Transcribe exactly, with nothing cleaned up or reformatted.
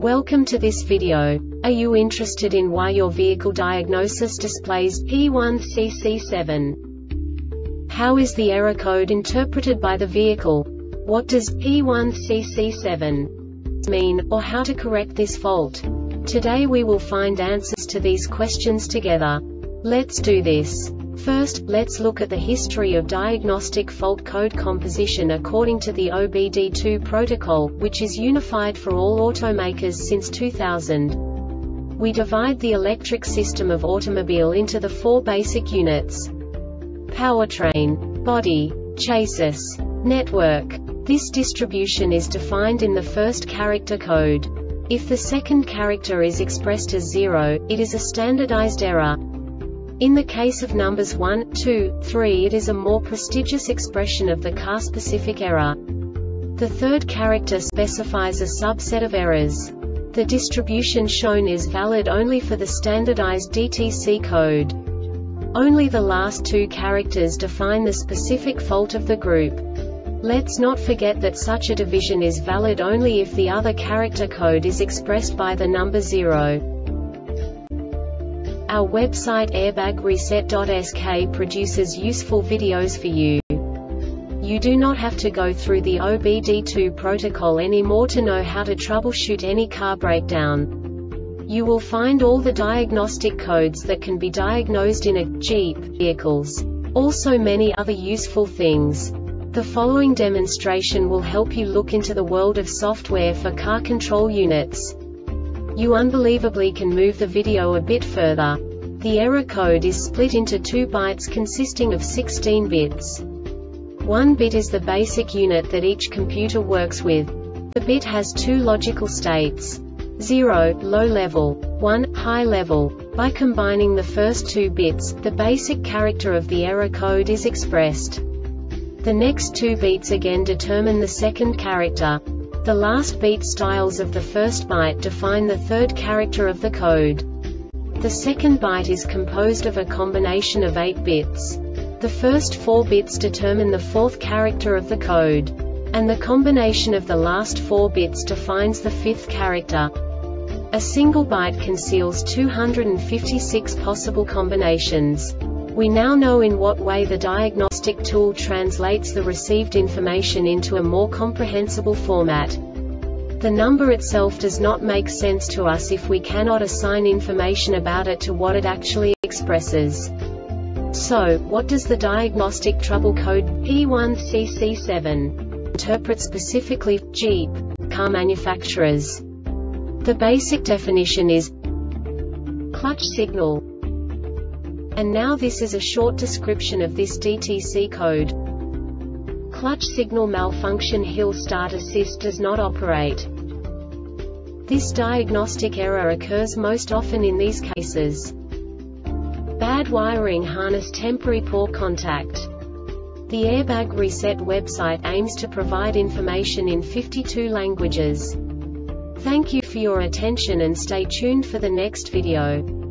Welcome to this video. Are you interested in why your vehicle diagnosis displays P one C C seven? How is the error code interpreted by the vehicle? What does P one C C seven mean, or how to correct this fault? Today we will find answers to these questions together. Let's do this. First, let's look at the history of diagnostic fault code composition according to the O B D two protocol, which is unified for all automakers since two thousand. We divide the electric system of automobile into the four basic units: powertrain, body, chassis, network. This distribution is defined in the first character code. If the second character is expressed as zero, it is a standardized error. In the case of numbers one, two, three, it is a more prestigious expression of the car-specific error. The third character specifies a subset of errors. The distribution shown is valid only for the standardized D T C code. Only the last two characters define the specific fault of the group. Let's not forget that such a division is valid only if the other character code is expressed by the number zero. Our website airbag reset dot S K produces useful videos for you. You do not have to go through the O B D two protocol anymore to know how to troubleshoot any car breakdown. You will find all the diagnostic codes that can be diagnosed in a Jeep vehicles. Also many other useful things. The following demonstration will help you look into the world of software for car control units. You unbelievably can move the video a bit further. The error code is split into two bytes consisting of sixteen bits. One bit is the basic unit that each computer works with. The bit has two logical states: zero, low level, one, high level. By combining the first two bits, the basic character of the error code is expressed. The next two beats again determine the second character. The last beat styles of the first byte define the third character of the code. The second byte is composed of a combination of eight bits. The first four bits determine the fourth character of the code. And the combination of the last four bits defines the fifth character. A single byte conceals two hundred fifty-six possible combinations. We now know in what way the diagnostic tool translates the received information into a more comprehensible format. The number itself does not make sense to us if we cannot assign information about it to what it actually expresses. So, what does the diagnostic trouble code P one C C seven interpret specifically for Jeep car manufacturers? The basic definition is clutch signal. And now this is a short description of this D T C code. Clutch signal malfunction. Hill start assist does not operate. This diagnostic error occurs most often in these cases: bad wiring harness, temporary poor contact. The Airbag Reset website aims to provide information in fifty-two languages. Thank you for your attention and stay tuned for the next video.